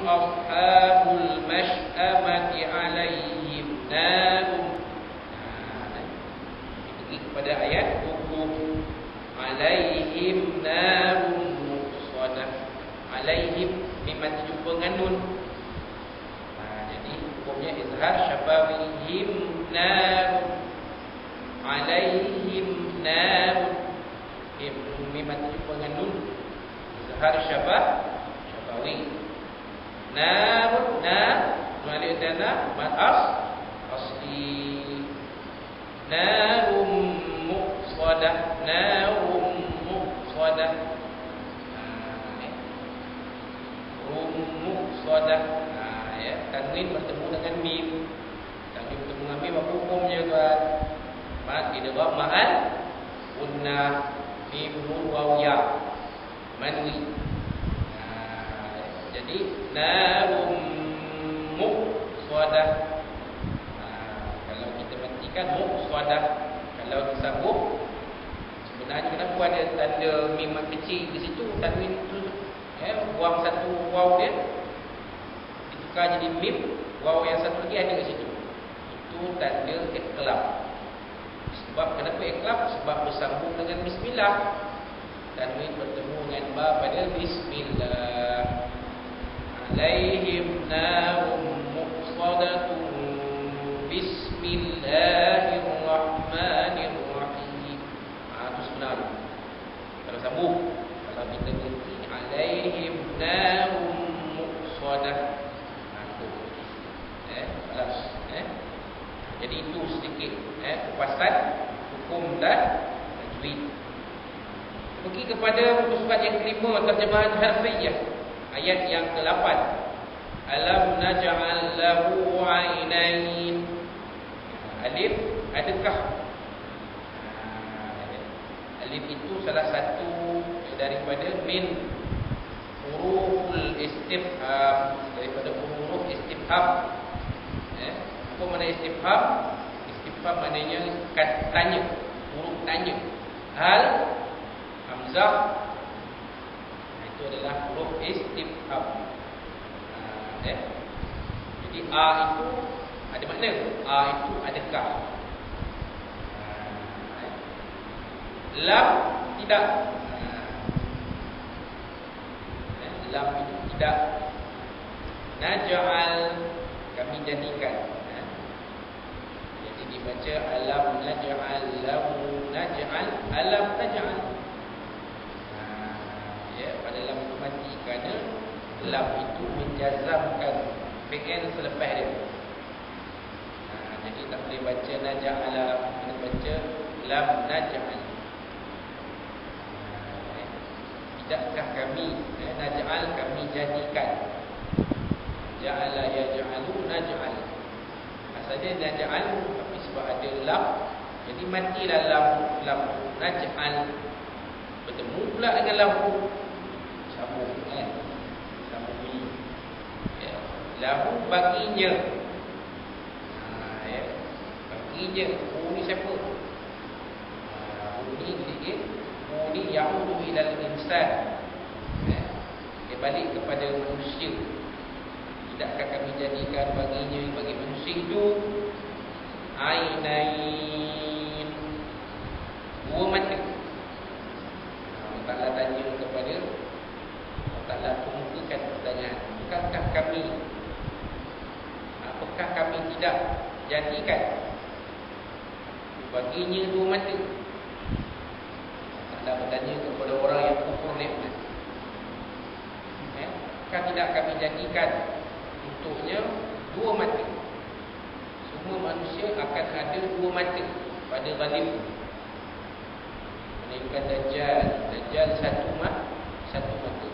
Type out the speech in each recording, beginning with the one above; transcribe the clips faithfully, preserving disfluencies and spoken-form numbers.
ashabul mash'amati alaihim narun. Pergi kepada ayat hukum alaihim narun muqsadah. Alaihim memang jumpa dengan nun. Ha, jadi hukumnya izhar syafawihim narun. Alaihim narun. Okay, memang jumpa dengan nun. Izhar syafah syafawi. Narun nar nun alif tanah mad as asli. Narum muqsadah. Narum muqsadah. Muqsadah. Ha, ya, tanwin bertemu dengan mim. Tanwin bertemu dengan mim apa hukumnya tuan? Mak idgham ma'al gunnah mim nun waw ya manwi. Ha, jadi narum muqsadah. Ha, kalau kita matikan muqsadah, kalau disambung sebenarnya kenapa ada tanda mim kecil di situ, tanwin tu eh, buang satu waw dia ditukar jadi mim, waw yang satu lagi ada di situ. Itu tanda iqlab. Sebab kenapa iqlab? Sebab bersambung dengan bismillah. Tanwin bertemu dengan ba pada bismillah. Alaihim narum muqsadatun bismillahirrahmanirrahim. Ah, itu sebenarnya. Kalau sambung, kalau kita berhenti alaihim narum muqsadah. Eh, balas. Eh. Jadi itu sedikit eh kupasan hukum dan tajwid. Pergi kepada muka surat yang kelima, terjemahan harfiah. Ayat yang ke-lapan. Alam naj'al lahu 'ainain. Alif adakah? Alif itu salah satu daripada min huruful istifham, daripada huruf istifham. Eh, apa makna istifham? Istifham maknanya kata tanya, huruf tanya. Hal, hamzah, itu adalah huruf istifham. Ha, eh. Jadi a itu ada makna. A itu adakah? Ha, eh. Lam tidak. Lam itu tidak. Naj'al, kami jadikan. Ha? Jadi dibaca alam naj'al lahu naj'al alam naj'al. Ha, ya, pada lam itu mati kerana lam itu menjazamkan fi'il selepas dia. Ha, jadi tak boleh baca naj'ala, kena baca lam naj'al. Tidakkah kami eh, naj'al, kami jadikan. Ja'ala yaj'alu naj'al. Asalnya naj'al, tapi sebab ada lam, jadi matilah lam lam naj'al. Bertemu pula dengan lam sambung eh sambung ni. Ya, lahu baginya. Ha, ya. Baginya. Oh ni siapa? Ha, oh ni sikit. Ini ya'udu ilal insan. Eh, dia balik kepada manusia. Tidakkah kami jadikan baginya, bagi manusia itu ainain, dua mata. Allah Ta'ala tanya kepada Allah Ta'ala kemukakan pertanyaan, bukankah kami, apakah kami tidak jadikan baginya dua mata? Allah bertanya kepada orang yang kufur nikmat. Eh, kan tidak kami jadikan untuknya dua mata. Semua manusia akan ada dua mata pada ghalib. Melainkan Dajjal. Dajjal satu mata, satu mata.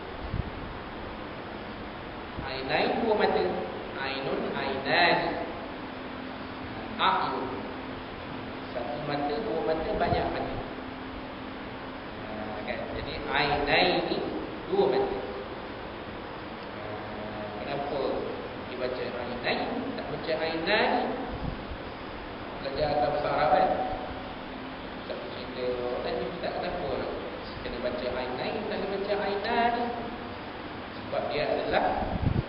Ainain dua mata. Ainun, ainan. A'yun. Satu mata, dua mata, banyak mata. Jadi ainain ni dua mata. Kenapa dibaca ainain, tak baca ainan? Belajar atas bahasa Arab kan? Tak cerita tanya tak kenapa kena baca ainain, tak kena baca ainan? Sebab dia adalah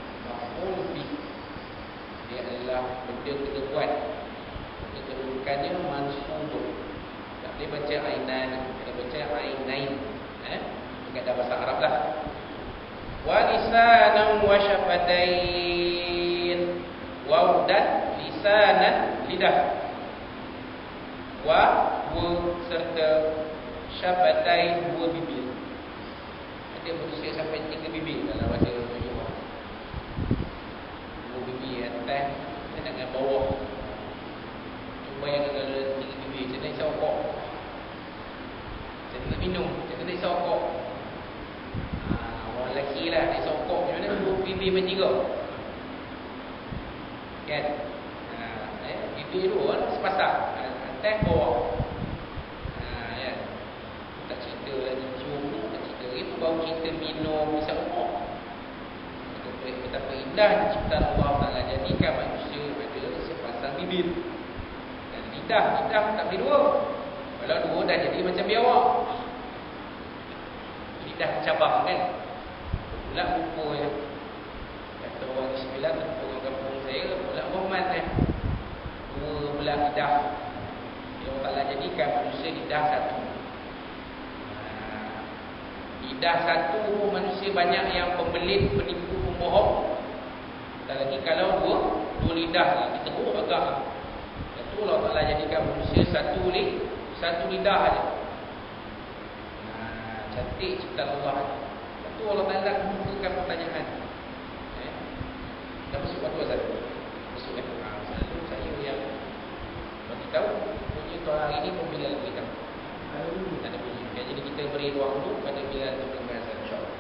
Dia kena buat. Dia kedudukannya mansubun. Tak boleh baca ainan, kena baca ainain. Eh? Ingat dah bahasa Arab lah. Wa lisanan wa syafatain. Waw dan lisanan, lidah. Wa dua serta syafatain, dua bibir. Ada manusia sampai tiga bibir dalam bahasa Melayu. Dua bibir atas dengan bawah. Cuba yang kalau tiga bibir, macam mana isap okok? Macam nak minum, macam mana isap okok? Ha, orang lelaki lah, isap okok. Macam mana dua bibir main tiga? Kan? Ha, eh, bibir dua kan sepasang. Atas bawah. Ha, ya. Tak cerita lagi cium, tak cerita itu baru cerita minum isap okok. Betapa indah ciptaan Allah Taala jadikan manusia ada sepasang bibir. Dan lidah, lidah tak boleh dua. Kalau dua dah jadi macam biawak. Lidah cabang kan. Pula rupa ya. Kata orang Sembilan, orang kampung saya, pula Muhammad kan. Dua belah lidah. Allah Taala jadikan manusia lidah satu. Lidah satu manusia banyak yang pembelit, penipu, pembohong. Dan lagi kalau dua, dua lidah lah, kita teruk agak. Itu Allah Taala jadikan manusia satu lidah, satu lidah aja. Nah, cantik ciptaan Allah. Itu Allah Taala kemukakan pertanyaan. Eh? Dah masuk waktu azan? Masuk kan? Ha, selalu saya yang bagi tahu bunyi tu hari ini pun bila lebih tahu. Tak ada bunyi. Jadi kita beri ruang dulu pada bila tu dengan azan, insya-Allah.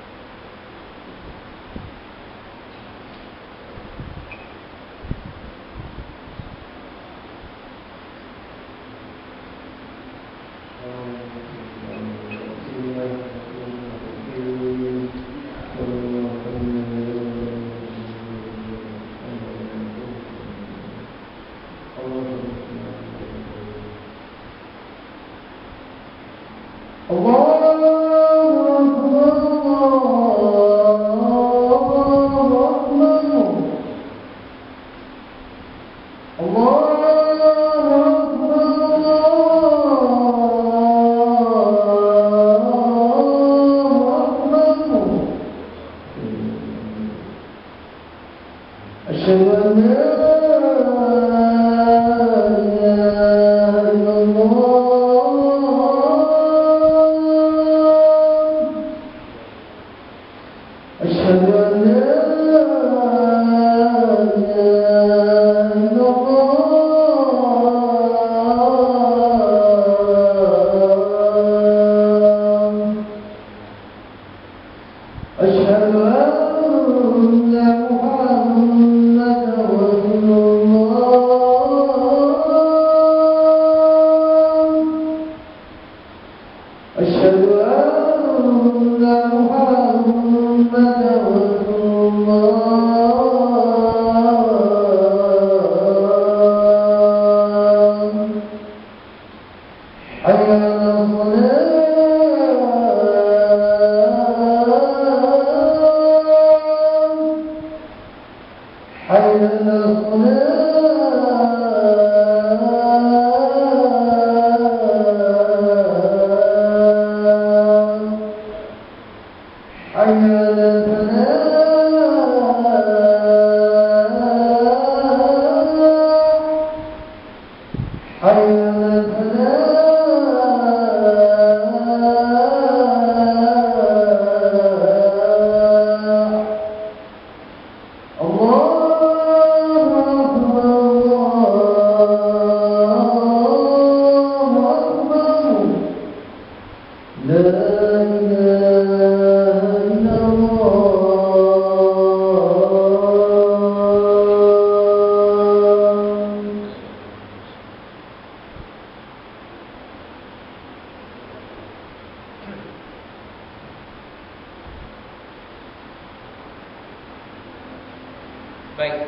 Baik.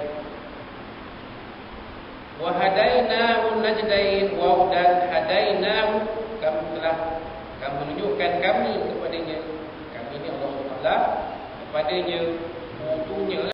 Wa hadainahu najdain wa dan hadainahu, kami telah kami menunjukkan kami kepadanya. Kami ni Allah Taala kepadanya